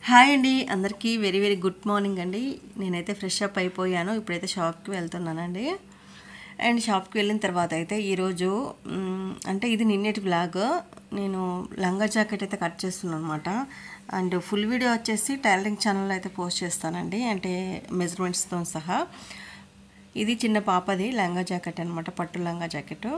Hi అండి, అందరికీ very very good morning అండి. నేనైతే ఫ్రెష్ అప్ అయిపోయాను. ఇప్పుడైతే షాప్కి వెళ్తున్నానండి. అండ్ షాప్కి వెళ్ళిన తర్వాత అయితే ఈరోజు అంటే ఇది నిన్నటి బ్లాగ్. నేను లంగా జాకెట్ అయితే కట్ చేస్తున్నాను అనమాట. అండ్ ఫుల్ వీడియో వచ్చేసి టైలరింగ్ ఛానల్లో అయితే పోస్ట్ చేస్తానండి, అంటే మెజర్మెంట్స్తో సహా. ఇది చిన్న పాపది లంగా జాకెట్ అనమాట, పట్టు లంగా జాకెట్.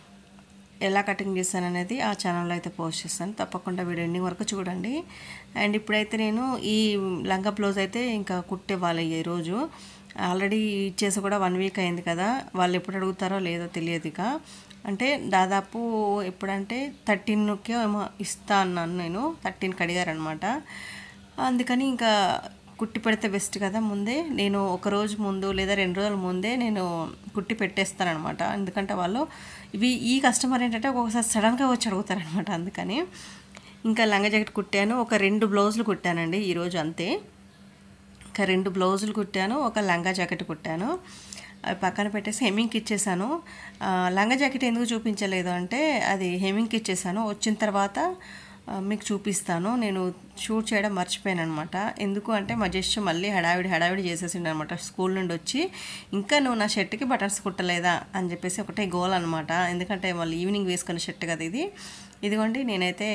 ఎలా కటింగ్ చేస్తాను అనేది ఆ ఛానల్లో అయితే పోస్ట్ చేస్తాను, తప్పకుండా వీడియో ఎండింగ్ వరకు చూడండి. అండ్ ఇప్పుడైతే నేను ఈ లంగా బ్లౌజ్ అయితే ఇంకా కుట్టేవాళ్ళు ఈరోజు. ఆల్రెడీ ఇచ్చేసి కూడా 1 వీక్ అయింది కదా, వాళ్ళు ఎప్పుడు అడుగుతారో లేదో తెలియదు. ఇక అంటే దాదాపు ఎప్పుడంటే 13కే ఏమో ఇస్తా అన్నాను నేను, 13కి అడిగారనమాట. అందుకని ఇంకా కుట్టి పెడితే బెస్ట్ కదా. ముందే నేను ఒక రోజు ముందు లేదా 2 రోజుల ముందే నేను కుట్టి పెట్టేస్తానమాట. ఎందుకంటే వాళ్ళు ఈ కస్టమర్ ఏంటంటే ఒక్కొక్కసారి సడన్గా వచ్చి అడుగుతారనమాట. అందుకని ఇంకా లంగా జాకెట్ కుట్టాను, ఒక 2 బ్లౌజులు కుట్టానండి ఈరోజు అంతే. ఇంకా 2 బ్లౌజులు కుట్టాను, ఒక లంగా జాకెట్ కుట్టాను. అవి పక్కన పెట్టేసి హెమ్మింగ్కి ఇచ్చేసాను. లంగా జాకెట్ ఎందుకు చూపించలేదు అంటే అది హెమ్మింగ్కి ఇచ్చేసాను. వచ్చిన తర్వాత మీకు చూపిస్తాను. నేను షూట్ చేయడం మర్చిపోయాను అనమాట. ఎందుకు అంటే మా జస్ట్ మళ్ళీ హడావిడి చేసేసిండు అనమాట స్కూల్ నుండి వచ్చి. ఇంకా నువ్వు నా షర్ట్కి బటన్స్ కుట్టలేదా అని చెప్పేసి ఒకటే గోల్ అనమాట. ఎందుకంటే మళ్ళీ ఈవినింగ్ వేసుకున్న షర్ట్ కదా ఇది. ఇదిగోండి, నేనైతే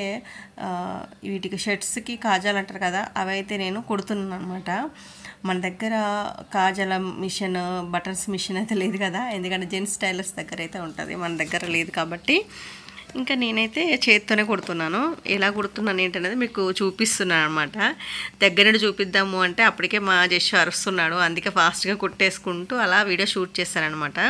వీటికి షర్ట్స్కి కాజాలు అంటారు కదా, అవి అయితే నేను కుడుతున్నాను అనమాట. మన దగ్గర కాజాల మిషన్, బటన్స్ మిషన్ అయితే లేదు కదా, ఎందుకంటే జెంట్స్ టైలర్స్ దగ్గర అయితే ఉంటుంది, మన దగ్గర లేదు కాబట్టి ఇంకా నేనైతే చేత్తోనే కుడుతున్నాను. ఎలా కుడుతున్నాను ఏంటనేది మీకు చూపిస్తున్నాను అనమాట. దగ్గర నుండి చూపిద్దాము అంటే అప్పటికే మా జస్ట్ అరుస్తున్నాడు, అందుకే ఫాస్ట్గా కుట్టేసుకుంటూ అలా వీడియో షూట్ చేస్తానమాట.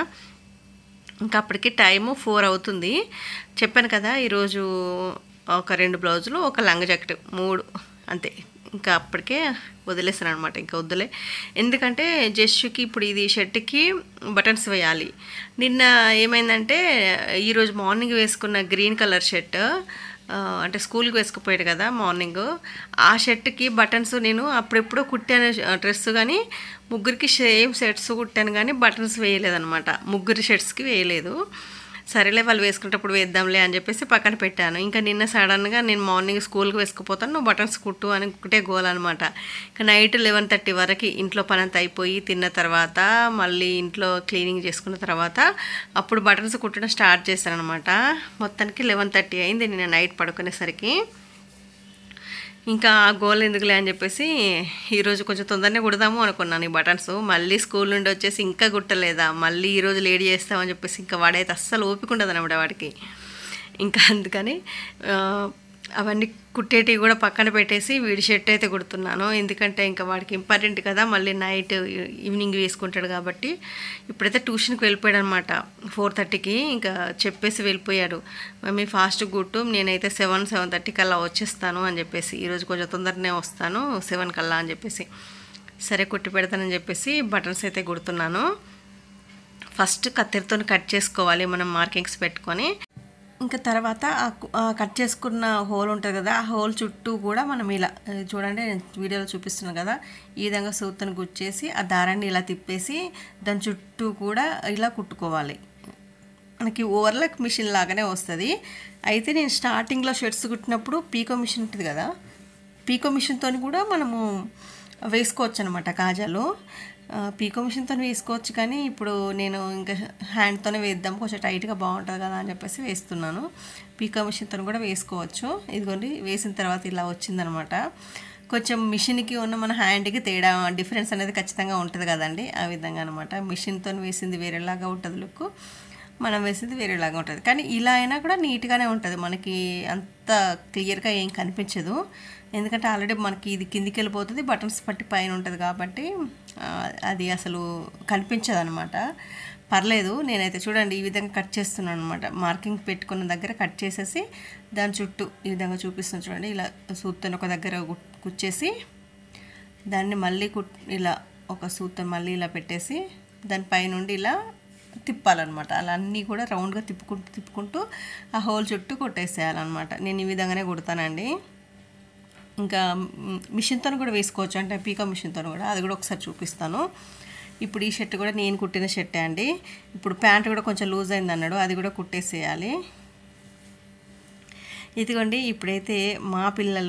ఇంకా అప్పటికి టైము 4 అవుతుంది. చెప్పాను కదా ఈరోజు ఒక 2 బ్లౌజులు, ఒక లంగా జాకెట్, 3 అంతే. ఇంకా అప్పటికే వదిలేస్తాను అనమాట. ఇంకా వద్దులే, ఎందుకంటే జస్ట్కి ఇప్పుడు ఇది షర్ట్కి బటన్స్ వేయాలి. నిన్న ఏమైందంటే ఈరోజు మార్నింగ్ వేసుకున్న గ్రీన్ కలర్ షర్ట్, అంటే స్కూల్కి వేసుకుపోయాడు కదా మార్నింగ్, ఆ షర్ట్కి బటన్స్ నేను అప్పుడెప్పుడో కుట్టాను డ్రెస్, కానీ ముగ్గురికి సేమ్ షర్ట్స్ కుట్టాను కానీ బటన్స్ వేయలేదనమాట. ముగ్గురి షర్ట్స్కి వేయలేదు. సరేలే వాళ్ళు వేసుకునేటప్పుడు వేద్దాంలే అని చెప్పేసి పక్కన పెట్టాను. ఇంకా నిన్న సడన్గా నేను మార్నింగ్ స్కూల్కి వేసుకుపోతాను, నువ్వు బటన్స్ కుట్టు అని ఒకటే గోల్ అనమాట. ఇంకా నైట్ 11:30 వరకు ఇంట్లో పని అంతా అయిపోయి తిన్న తర్వాత మళ్ళీ ఇంట్లో క్లీనింగ్ చేసుకున్న తర్వాత అప్పుడు బటన్స్ కుట్టడం స్టార్ట్ చేశాను అనమాట. మొత్తానికి 11:30 అయింది నిన్న నైట్ పడుకునేసరికి. ఇంకా ఆ గోల్ ఎందుకులే అని చెప్పేసి ఈరోజు కొంచెం తొందరనే కుడదాము అనుకున్నాను ఈ బటన్స్. మళ్ళీ స్కూల్ నుండి వచ్చేసి ఇంకా కుట్టలేదా, మళ్ళీ ఈరోజు లేట్ చేస్తామని చెప్పేసి ఇంకా వాడైతే అస్సలు ఓపిక ఉండదు అనమాట వాడికి. ఇంకా అందుకని అవన్నీ కుట్టేటివి కూడా పక్కన పెట్టేసి వీడి షర్ట్ అయితే కుడుతున్నాను. ఎందుకంటే ఇంకా వాడికి ఇంపార్టెంట్ కదా, మళ్ళీ నైట్ ఈవినింగ్ వేసుకుంటాడు కాబట్టి. ఇప్పుడైతే ట్యూషన్కి వెళ్ళిపోయాడు అనమాట 4:30కి. ఇంకా చెప్పేసి వెళ్ళిపోయాడు, మమ్మీ ఫాస్ట్ కుట్టు, నేనైతే 7:30 కల్లా వచ్చేస్తాను అని చెప్పేసి. ఈరోజు కొంచెం తొందరనే వస్తాను 7 కల్లా అని చెప్పేసి. సరే కుట్టి పెడతానని చెప్పేసి బటన్స్ అయితే కుడుతున్నాను. ఫస్ట్ కత్తెరతో కట్ చేసుకోవాలి మనం మార్కింగ్స్ పెట్టుకొని. ఇంకా తర్వాత కట్ చేసుకున్న హోల్ ఉంటుంది కదా, ఆ హోల్ చుట్టూ కూడా మనం ఇలా చూడండి, నేను వీడియోలో చూపిస్తున్నాను కదా, ఈ విధంగా సూత్తును గుచ్చేసి ఆ దారాన్ని ఇలా తిప్పేసి దాని చుట్టూ కూడా ఇలా కుట్టుకోవాలి. మనకి ఓవర్లాక్ మిషన్ లాగానే వస్తుంది. అయితే నేను స్టార్టింగ్లో షర్ట్స్ కుట్టినప్పుడు పీకో మిషన్ ఉంటుంది కదా, పీకో మిషన్తో కూడా మనము వేసుకోవచ్చు అనమాట కాజాలు. పీకో మిషన్తో వేసుకోవచ్చు, కానీ ఇప్పుడు నేను ఇంకా హ్యాండ్తోనే వేద్దాం, కొంచెం టైట్గా బాగుంటుంది కదా అని చెప్పేసి వేస్తున్నాను. పీకో మిషన్తో కూడా వేసుకోవచ్చు. ఇదిగోండి, వేసిన తర్వాత ఇలా వచ్చిందనమాట. కొంచెం మిషన్కి ఉన్న మన హ్యాండ్కి తేడా, డిఫరెన్స్ అనేది ఖచ్చితంగా ఉంటుంది కదండి, ఆ విధంగా అనమాట. మిషన్తో వేసింది వేరేలాగా ఉంటుంది లుక్, మనం వేసింది వేరేలాగా ఉంటుంది. కానీ ఇలా అయినా కూడా నీట్గానే ఉంటుంది, మనకి అంత క్లియర్గా ఏం కనిపించదు. ఎందుకంటే ఆల్రెడీ మనకి ఇది కిందికి వెళ్ళిపోతుంది, బటన్స్ పట్టి పైన ఉంటుంది కాబట్టి అది అసలు కనిపించదు అనమాట. పర్లేదు, నేనైతే చూడండి ఈ విధంగా కట్ చేస్తున్నాను అనమాట. మార్కింగ్ పెట్టుకున్న దగ్గర కట్ చేసేసి దాని చుట్టూ ఈ విధంగా చూపిస్తున్నాను చూడండి. ఇలా సూత్తుని ఒక దగ్గర కుచ్చేసి దాన్ని మళ్ళీ ఇలా ఒక సూత్తుని మళ్ళీ ఇలా పెట్టేసి దాని పైనుండి ఇలా తిప్పాలన్నమాట. అలా అన్నీ కూడా రౌండ్గా తిప్పుకుంటూ ఆ హోల్ చుట్టూ కొట్టేసేయాలన్నమాట. నేను ఈ విధంగానే కుడతానండి. ఇంకా మిషన్తో కూడా వేసుకోవచ్చు, అంటే పీకో మిషన్తో కూడా, అది కూడా ఒకసారి చూపిస్తాను. ఇప్పుడు ఈ షర్ట్ కూడా నేను కుట్టిన షర్టే అండి. ఇప్పుడు ప్యాంట్ కూడా కొంచెం లూజ్ అయింది అన్నాడు, అది కూడా కుట్టేసేయాలి. ఇదిగోండి, ఇప్పుడైతే మా పిల్లలు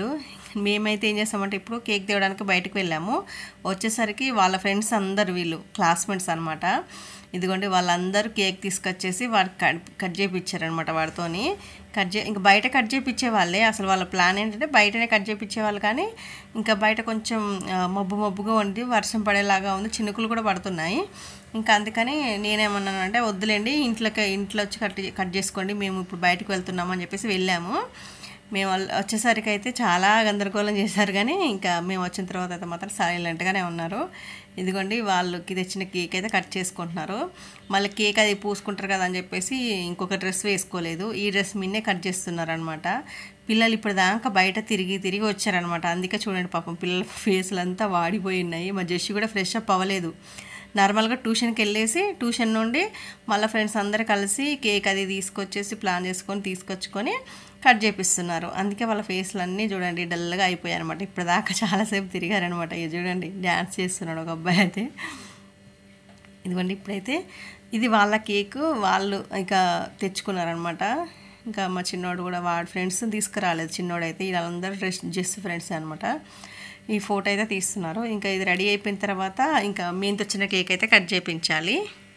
మేమైతే ఏం చేస్తామంటే ఇప్పుడు కేక్ తేవడానికి బయటకు వెళ్ళాము. వచ్చేసరికి వాళ్ళ ఫ్రెండ్స్ అందరు వీళ్ళు క్లాస్మేట్స్ అనమాట. ఇదిగోండి వాళ్ళందరూ కేక్ తీసుకొచ్చేసి వాడికి కట్ చేయించారనమాట. వాడితోని ఇంకా బయట కట్ చేయించే వాళ్ళే. అసలు వాళ్ళ ప్లాన్ ఏంటంటే బయటనే కట్ చేయించేవాళ్ళు, కానీ ఇంకా బయట కొంచెం మబ్బుగా ఉండి వర్షం పడేలాగా ఉంది, చినుకులు కూడా పడుతున్నాయి. ఇంకా అందుకని నేనేమన్నాను అంటే వద్దులేండి, ఇంట్లో వచ్చి కట్ చేసుకోండి, మేము ఇప్పుడు బయటకు వెళ్తున్నాము అని చెప్పేసి వెళ్ళాము. మేము వచ్చేసరికి అయితే చాలా గందరగోళం చేశారు, కానీ ఇంకా మేము వచ్చిన తర్వాత అయితే మాత్రం సైలెంట్గానే ఉన్నారు. ఇదిగోండి వాళ్ళకి తెచ్చిన కేక్ అయితే కట్ చేసుకుంటున్నారు. మళ్ళీ కేక్ అది పూసుకుంటారు కదా అని చెప్పేసి ఇంకొక డ్రెస్ వేసుకోలేదు, ఈ డ్రెస్ మీదనే కట్ చేస్తున్నారు అనమాట. పిల్లలు ఇప్పుడు దాకా బయట తిరిగి వచ్చారనమాట. అందుకే చూడండి పాపం పిల్లల ఫేస్లు అంతా వాడిపోయి ఉన్నాయి. మా జెస్సి కూడా ఫ్రెష్ అప్ అవ్వలేదు. నార్మల్గా ట్యూషన్కి వెళ్ళేసి ట్యూషన్ నుండి మళ్ళీ ఫ్రెండ్స్ అందరూ కలిసి కేక్ అది ప్లాన్ చేసుకొని తీసుకొచ్చుకొని కట్ చేపిస్తున్నారు. అందుకే వాళ్ళ ఫేస్లు అన్నీ చూడండి డల్గా అయిపోయాయి అనమాట. ఇప్పుడు దాకా చాలాసేపు తిరిగారనమాట. ఇది చూడండి డ్యాన్స్ చేస్తున్నాడు ఒక అబ్బాయి అయితే. ఇదిగోండి ఇప్పుడైతే ఇది వాళ్ళ కేకు వాళ్ళు ఇక తెచ్చుకున్నారనమాట. ఇంకా మా చిన్నోడు కూడా వాడి ఫ్రెండ్స్ తీసుకురాలేదు. చిన్నోడైతే వీళ్ళందరూ జస్ట్ ఫ్రెండ్స్ అనమాట. ఈ ఫోటో అయితే తీస్తున్నారు. ఇంకా ఇది రెడీ అయిపోయిన తర్వాత ఇంకా మేము తెచ్చిన కేక్ అయితే కట్ చేయించాలి.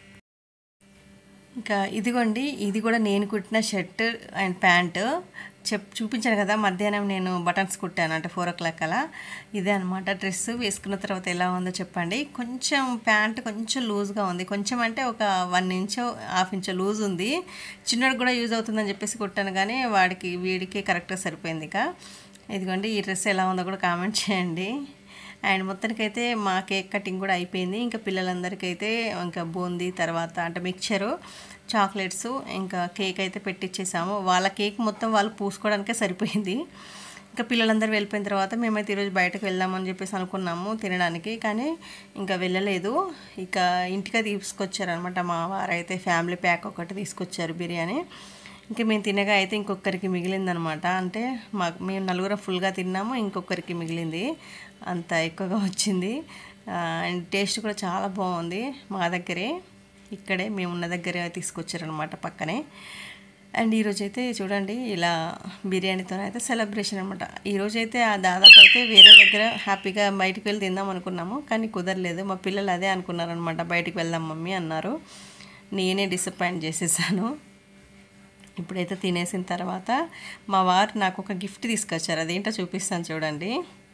ఇంకా ఇదిగోండి ఇది కూడా నేను కుట్టిన షర్ట్ అండ్ ప్యాంటు చూపించాను కదా మధ్యాహ్నం నేను బటన్స్ కుట్టాను అంటే 4 o'clock అలా. ఇదే అనమాట డ్రెస్. వేసుకున్న తర్వాత ఎలా ఉందో చెప్పండి. కొంచెం ప్యాంట్ కొంచెం లూజ్గా ఉంది, కొంచెం అంటే ఒక 1 inch 1/2 inch లూజ్ ఉంది. చిన్నోడికి కూడా యూజ్ అవుతుందని చెప్పేసి కుట్టాను, కానీ వీడికి కరెక్ట్గా సరిపోయింది. ఇక ఇదిగోండి ఈ డ్రెస్ ఎలా ఉందో కూడా కామెంట్ చేయండి. అండ్ మొత్తానికైతే మా కేక్ కటింగ్ కూడా అయిపోయింది. ఇంకా పిల్లలందరికైతే ఇంకా బూందీ తర్వాత అంటే మిక్చరు, చాక్లెట్స్, ఇంకా కేక్ అయితే పెట్టించేసాము. వాళ్ళ కేక్ మొత్తం వాళ్ళు పూసుకోవడానికే సరిపోయింది. ఇంకా పిల్లలందరూ వెళ్ళిపోయిన తర్వాత మేమైతే ఈరోజు బయటకు వెళ్దామని చెప్పేసి అనుకున్నాము తినడానికి, కానీ ఇంకా వెళ్ళలేదు. ఇక ఇంటికి తీసుకొచ్చారనమాట మా వారైతే. ఫ్యామిలీ ప్యాక్ ఒకటి తీసుకొచ్చారు బిర్యానీ. ఇంకా మేము తినగా అయితే ఇంకొకరికి మిగిలిందనమాట. అంటే మేము నలుగురం ఫుల్గా తిన్నాము, ఇంకొకరికి మిగిలింది. అంత ఎక్కువగా వచ్చింది. అండ్ టేస్ట్ కూడా చాలా బాగుంది. మా దగ్గరే ఇక్కడే మేము ఉన్న దగ్గరే తీసుకొచ్చారనమాట పక్కనే. అండ్ ఈరోజైతే చూడండి ఇలా బిర్యానీతో అయితే సెలబ్రేషన్ అనమాట. ఈరోజైతే దాదాపు అయితే వేరే దగ్గర హ్యాపీగా బయటికి వెళ్ళి తిందాం అనుకున్నాము, కానీ కుదరలేదు. మా పిల్లలు అదే అనుకున్నారనమాట, బయటికి వెళ్దాం మమ్మీ అన్నారు. నేనే డిసప్పాయింట్ చేసేసాను. ఇప్పుడైతే తినేసిన తర్వాత మా వారు నాకు ఒక గిఫ్ట్ తీసుకొచ్చారు. అదేంటో చూపిస్తాను చూడండి.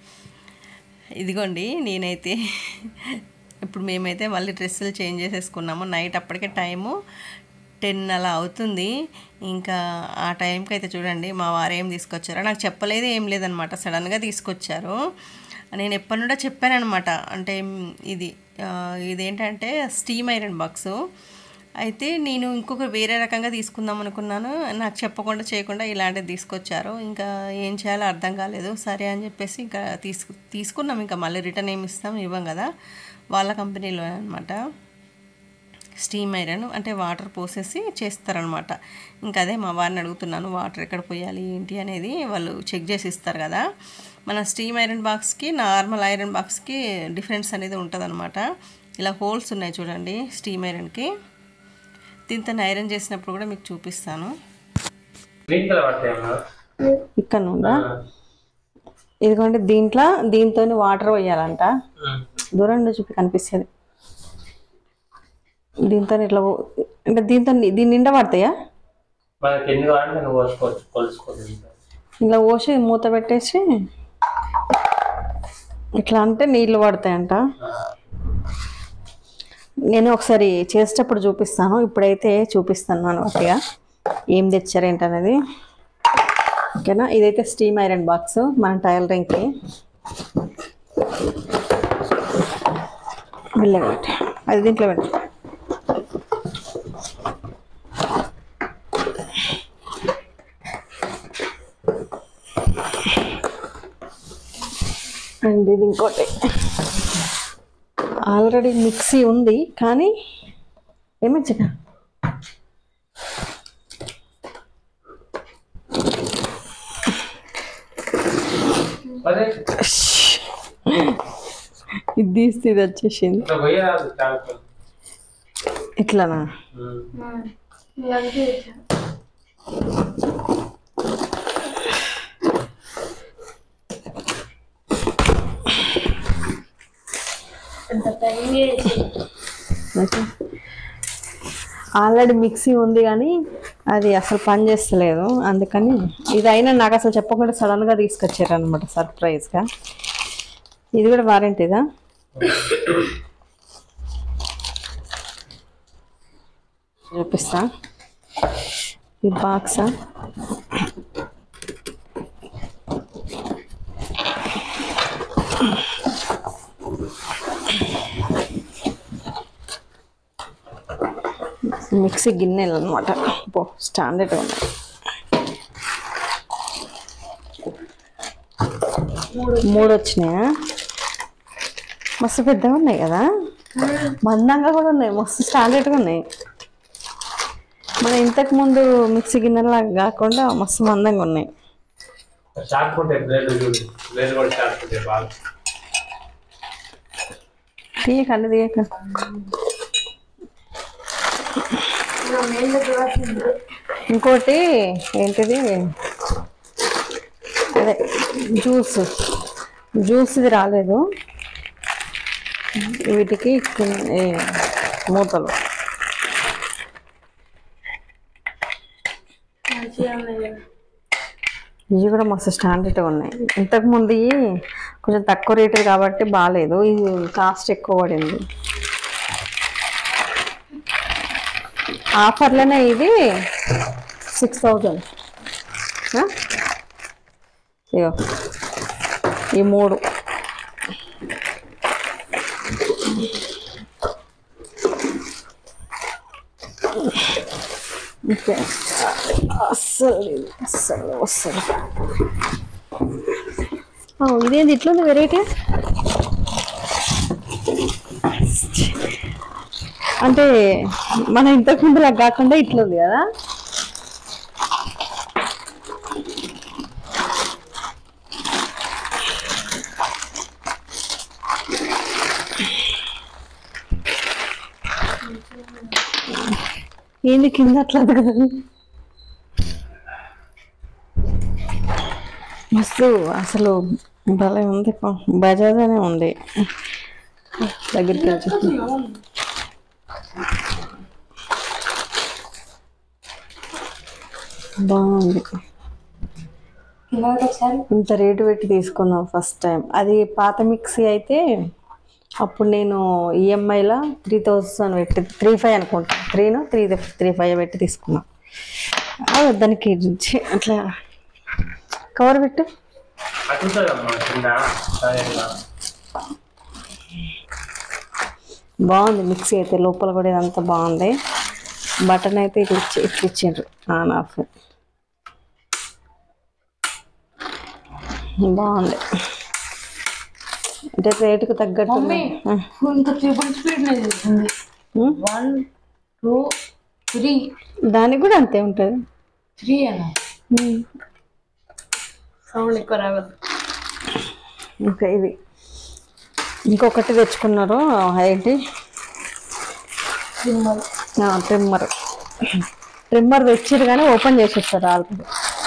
ఇదిగోండి నేనైతే ఇప్పుడు మేమైతే మళ్ళీ డ్రెస్సులు చేంజ్ చేసేసుకున్నాము. నైట్ అప్పటికే టైము 10 అలా అవుతుంది. ఇంకా ఆ టైంకి అయితే చూడండి మా వారు ఏం తీసుకొచ్చారో నాకు చెప్పలేదు, ఏం లేదనమాట. సడన్గా తీసుకొచ్చారు. నేను ఎప్పటి నుండో చెప్పానమాట. అంటే ఇదేంటంటే స్టీమ్ ఐరన్ బాక్సు. అయితే నేను ఇంకొక వేరే రకంగా తీసుకుందాం అనుకున్నాను, నాకు చెప్పకుండా చేయకుండా ఇలాంటివి తీసుకొచ్చారు. ఇంకా ఏం చేయాలో అర్థం కాలేదు. సరే అని చెప్పేసి ఇంకా తీసుకున్నాం. ఇంకా మళ్ళీ రిటర్న్ ఏమి ఇవ్వం కదా, వాళ్ళ కంపెనీలో అనమాట. స్టీమ్ ఐరన్ అంటే వాటర్ పోసేసి చేస్తారనమాట. ఇంకా అదే మా వారిని అడుగుతున్నాను వాటర్ ఎక్కడ పోయాలి ఏంటి అనేది. వాళ్ళు చెక్ చేసి ఇస్తారు కదా. మన స్టీమ్ ఐరన్ బాక్స్కి నార్మల్ ఐరన్ బాక్స్కి డిఫరెన్స్ అనేది ఉంటుంది అనమాట. ఇలా హోల్స్ ఉన్నాయి చూడండి స్టీమ్ ఐరన్కి. దీంతో ఐరన్ చేసినప్పుడు కూడా మీకు చూపిస్తాను. ఇక్కడ నుండా ఇదిగోండి దీంతో వాటర్ పోయాలంట. దూరం నుండి చూపి కనిపిస్తుంది. దీంతో ఇట్లా అంటే దీని నిండా పడతాయా? ఇలా పోసి మూత పెట్టేసి ఇట్లా అంటే నీళ్ళు పడతాయంట. నేను ఒకసారి చేసేటప్పుడు చూపిస్తాను. ఇప్పుడైతే చూపిస్తున్నాను ఒకటిగా ఏం తెచ్చారేంటనేది. ఓకేనా. ఇదైతే స్టీమ్ ఐరన్ బాక్స్ మన టైలరింగ్కి. వెళ్ళగట్టి అది దీంట్లో పెట్టి అండ్ ఇది ఇంకోటి ఆల్రెడీ మిక్సీ ఉంది, కానీ ఏమొచ్చా ఇది తీస్తే ఇది వచ్చేసింది. ఇట్లానా? ఆల్రెడీ మిక్సీ ఉంది కానీ అది అసలు పని చేస్తలేదు, అందుకని ఇదైనా నాకు అసలు చెప్పకుండా సడన్గా తీసుకొచ్చారు అనమాట సర్ప్రైజ్గా. ఇది కూడా వారంటీదా? చూపిస్తా. ఈ బాక్సా? మిక్సీ గిన్నెలు అనమాట. స్టాండర్డ్ ఉన్నాయి. 3 వచ్చినాయా? మస్తు పెద్దగా ఉన్నాయి కదా, మందంగా కూడా ఉన్నాయి, మస్తు స్టాండర్డ్గా ఉన్నాయి. మన ఇంతకు ముందు మిక్సీ గిన్నెలా కాకుండా మస్తు మందంగా ఉన్నాయి. తీయకండి తీయక. ఇంకోటి ఏంటిది, అదే జ్యూస్ ఇది రాలేదు. వీటికి మూతలు ఇవి కూడా మస్తు స్టాండర్డ్గా ఉన్నాయి. ఇంతకుముందు కొంచెం తక్కువ రేటు కాబట్టి బాగాలేదు, ఇది కాస్ట్ ఎక్కువ పడింది. ఆఫర్లోనే ఇది 6000. ఇగో ఈ 3 ఓకే. అస్సలు వస్తుంది. ఇదేంటి ఇట్లా ఉంది వెరైటీ? అంటే మన ఇంతకు ముందు లాగా కాకుండా ఇట్లా ఉంది కదా. ఏంది కింద అట్లా కదా, మస్తు అసలు భలే ఉంది. బజాజ్ అనే ఉంది. దగ్గరికి వచ్చి బాగుంది. ఇంత రేటు పెట్టి తీసుకున్నాం ఫస్ట్ టైం. అది పాత మిక్సీ అయితే అప్పుడు నేను ఈఎంఐలో 3000 పెట్టి 3500 అనుకుంటా, 3500 పెట్టి తీసుకున్నాం. దానికి అట్లా కవర్ పెట్టు. బాగుంది మిక్సీ అయితే, లోపల కూడా ఇదంతా బాగుంది. బటన్ అయితే ఇట్లా ఇచ్చిండ్రు, ఆన్ ఆఫ్. బాగుంది. అంటే రేటుకు తగ్గట్టు. దానికి కూడా అంతే ఉంటుంది. 3 సౌండ్ ఎక్కువ రావద్దు. ఇంకా ఇది ఇంకొకటి తెచ్చుకున్నారు, ఏంటి ట్రిమ్మర్ తెచ్చిరు కానీ ఓపెన్ చేసేస్తారు ఆల్రెడీ.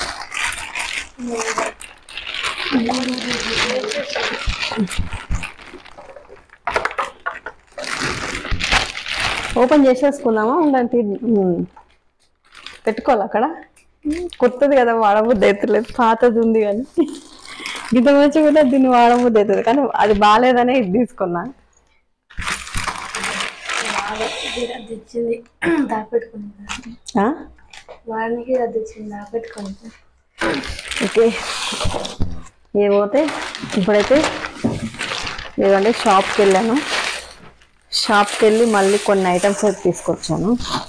ఓపెన్ చేసేసుకుందామా? ఉండండి, పెట్టుకోవాలి అక్కడ. కొత్తది కదా, వాడబుద్ధి అవుతలేదు. పాతది ఉంది కానీ ఇంత మంచి కూడా దీన్ని వాడబుద్ధి అవుతుంది, కానీ అది బాగాలేదనే ఇది తీసుకున్నా. ఓకే, ఏ పోతే ఇప్పుడైతే ఏదంటే షాప్కి వెళ్ళాను. షాప్కి వెళ్ళి మళ్ళీ కొన్ని ఐటమ్స్ అయితే తీసుకొచ్చాను.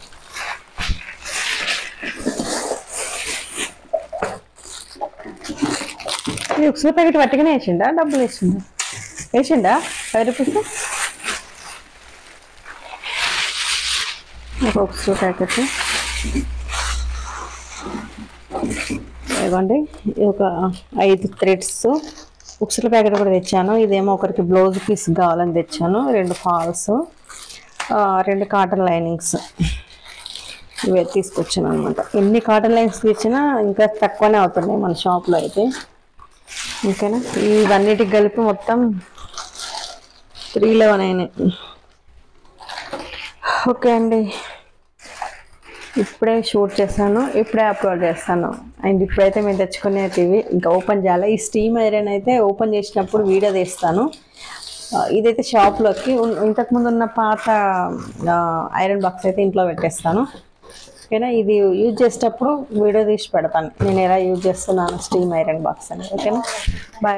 ఇది ఉక్సుల ప్యాకెట్ పట్టుకునే వేసిండా, డబ్బులు వేసిండా 5 రూపీస్ ఒక ఉక్సుల ప్యాకెట్. ఇవ్వండి, ఒక 5 థ్రెడ్స్ ఉక్సుల ప్యాకెట్ కూడా తెచ్చాను. ఇదేమో ఒకరికి బ్లౌజ్ పీస్ కావాలని తెచ్చాను. 2 ఫాల్స్, 2 కాటన్ లైనింగ్స్ ఇవే తీసుకొచ్చాను అనమాట. ఎన్ని కాటన్ లైనింగ్స్ తెచ్చినా ఇంకా తక్కువనే అవుతున్నాయి మన షాప్లో అయితే. ఓకేనా, ఇవన్నిటికి కలిపి మొత్తం 3:11 అయినాయి. ఓకే అండి, ఇప్పుడే షూట్ చేశాను, ఇప్పుడే అప్లోడ్ చేస్తాను. అండ్ ఇప్పుడైతే మేము తెచ్చుకునే టీవీ ఇంకా ఓపెన్ చేయాలి. ఈ స్టీమ్ ఐరన్ అయితే ఓపెన్ చేసినప్పుడు వీడియో తీస్తాను. ఇదైతే షాప్లోకి ఇంతకుముందు ఉన్న పాత ఐరన్ బాక్స్ అయితే ఇంట్లో పెట్టేస్తాను. ఓకేనా, ఇది యూజ్ చేసేటప్పుడు వీడియో తీసి పెడతాను నేను ఎలా యూజ్ చేస్తున్నాను స్టీమ్ ఐరన్ బాక్స్ అని. ఓకేనా, బాయ్.